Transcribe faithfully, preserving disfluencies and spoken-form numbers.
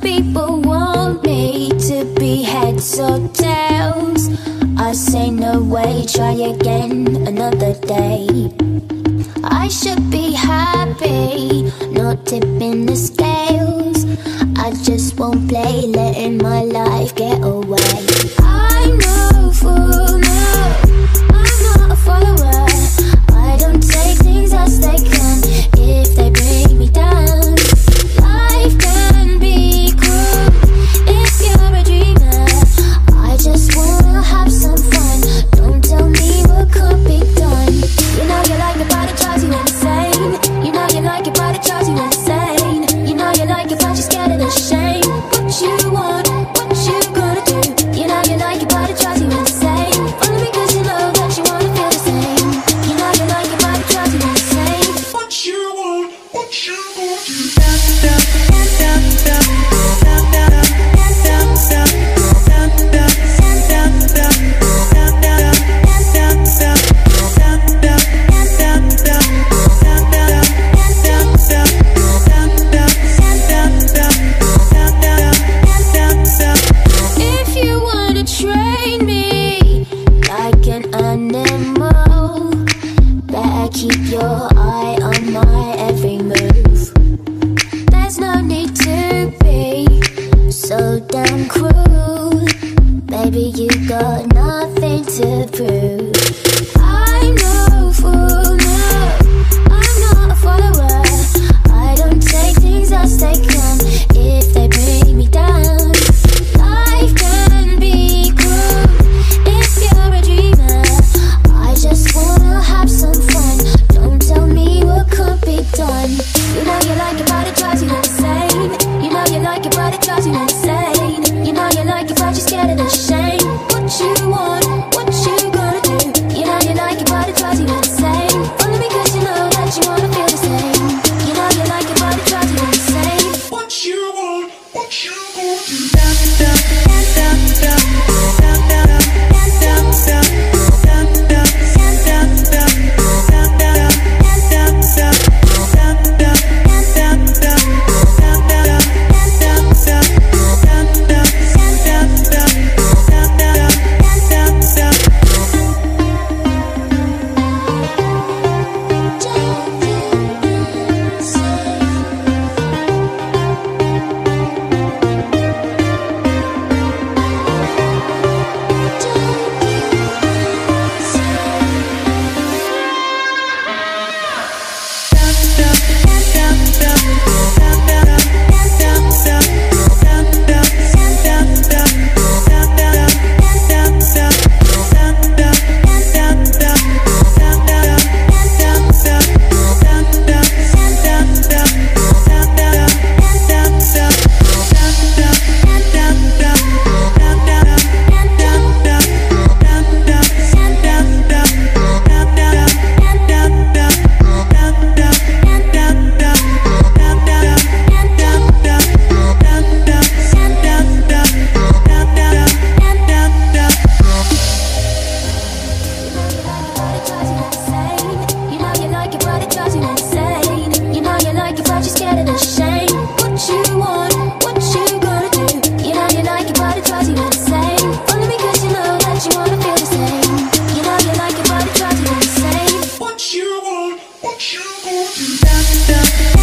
people want me to be heads or tails. I say no way, try again another day. I should be happy, not tipping the scales. I just won't play, letting my life get away. I'm no fool, no, I'm not a follower. I don't take things as they come, if they bring me down. Life can be cruel if you're a dreamer. I just wanna have some fun, don't tell me what could be done. You know you like it, but it drives you insane. You know you like it, but it drives you insane. You know you like it, but you're scared of the shame. What you want, what you gonna do? You know you like it, but it drives you insane. Only because you know that you wanna feel the same. You know you like it, but it drives you insane. What you want, what you gonna do? If you wanna train me like an animal, better keep your eye on my every move. There's no need to be so damn cruel. Baby, you got nothing to prove. I'm no fool, no, I'm not a follower. I don't take things as they come, if they bring me down. Life can be cruel if you're a dreamer. I just wanna have some fun, don't tell me what could be done. You know you like it, but it drives you insane. You know you like it, but it drives you insane. You know you like it, but you're scared of the shame. What you want, what you gonna do? You know you like it, but it drives you insane. Only because you know that you wanna feel the same. You know you like it, but it drives you insane. What you want, what you gonna do? What you want, what you gonna do?